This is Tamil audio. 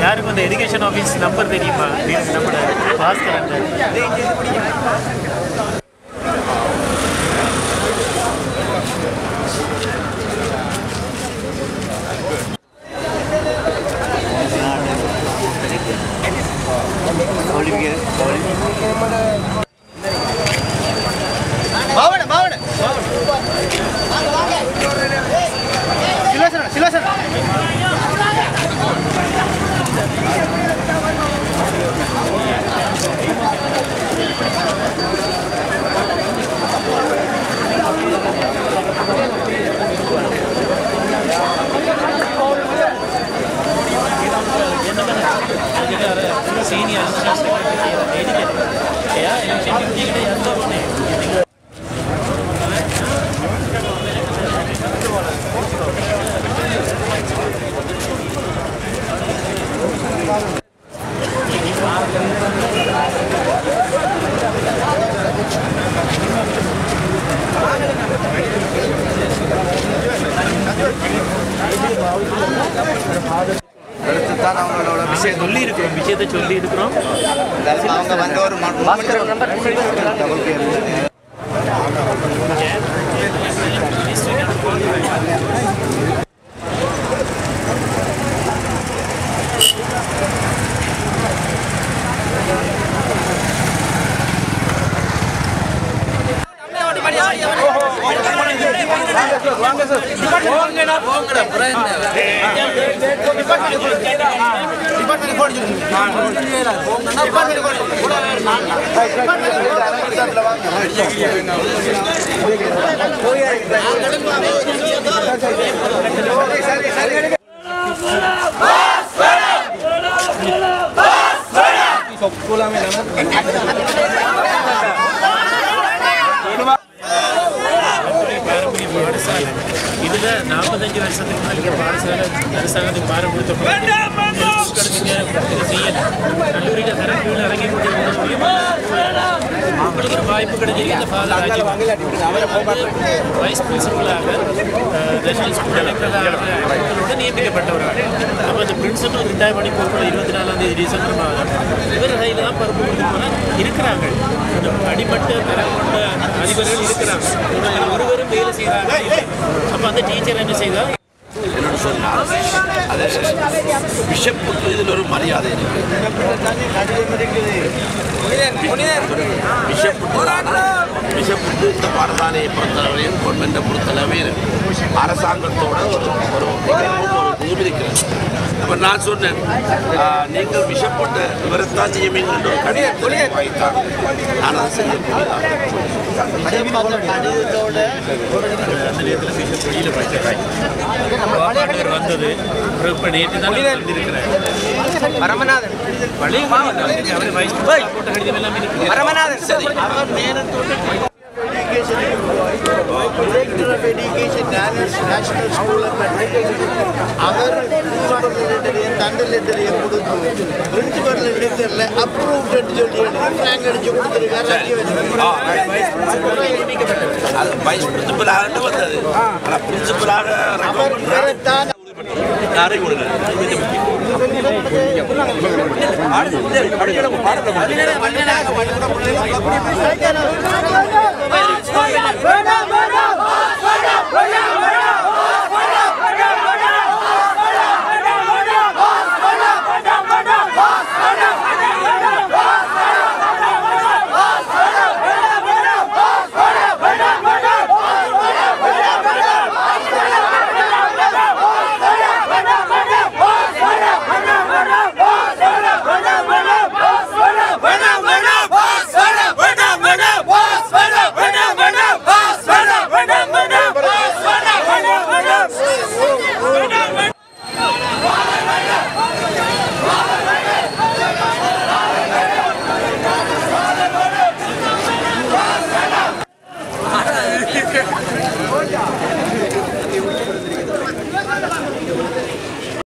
யாருக்கும் அந்த எஜுகேஷன் ஆஃபீஸ் நம்பர் தெரியுமா? நம்மளோட பாஸ்கரன் விஷயத்தை சொல்லி இருக்கிறோம். அவங்க வந்து ஒரு இதுல 45 வருஷத்துக்கு முன்னாடி பாடசாலை அரசாங்கத்துக்கு பாரம் கொடுத்த கல்லூரியில தரப்பில் இறங்கி உங்களுக்கு ஒரு வாய்ப்பு கிடைச்சிருக்கு. வைஸ் பிரின்சிபலாக நேஷனல் ஸ்கூல் எலக்ட்ரலோட நியமிக்கப்பட்டவர்கள். அப்போ அந்த பிரின்சிபல் ரிட்டையர் பண்ணி போகிற 24 டிசம்பர் மாதம் இவர் கையில் தான் பருப்பு கொடுத்து இருக்கிறாங்க. அடிமட்ட தரம் கொண்ட அதிபர்கள் இருக்கிறாங்க. ஒருவரும் வேலை செய்கிறாங்க. அப்போ அந்த டீச்சர் என்ன செய்தால் என்னோட சொன்னால் அது பிஷப்புக்கு இதில் ஒரு மரியாதை இருக்குது. பிஷப்புக்கு இந்த பாடசாலையை பொறுத்தளவையும் கவர்மெண்ட்டை பொறுத்தளவையும் அரசாங்கத்தோட ஒரு இது இருக்கிறது. அப்போ நான் சொன்னேன், நீங்கள் பிஷப்போட்ட விவரத்தான் நியமிங்கள் என்ற ஒரு கடிதத்தை வாய்த்தாங்க. நான் அதை செய்யக்கூடியதாக வந்தது. இப்போ நேற்று தான் வந்திருக்கிறேன். Paramanathan Director of Education, National School of அவர் தண்டல் லெட்டரையும் கொடுத்து பிரின்சிபல் லெட்டரில் அப்ரூவ்ட் சொல்லி ஃப்ளாக் அடிச்சு கொடுத்துருக்காரு. அது வைஸ் பிரின்சிபலாக வந்தது. ஆனால் பிரின்சிபலாக யாரையும் கொடுங்க.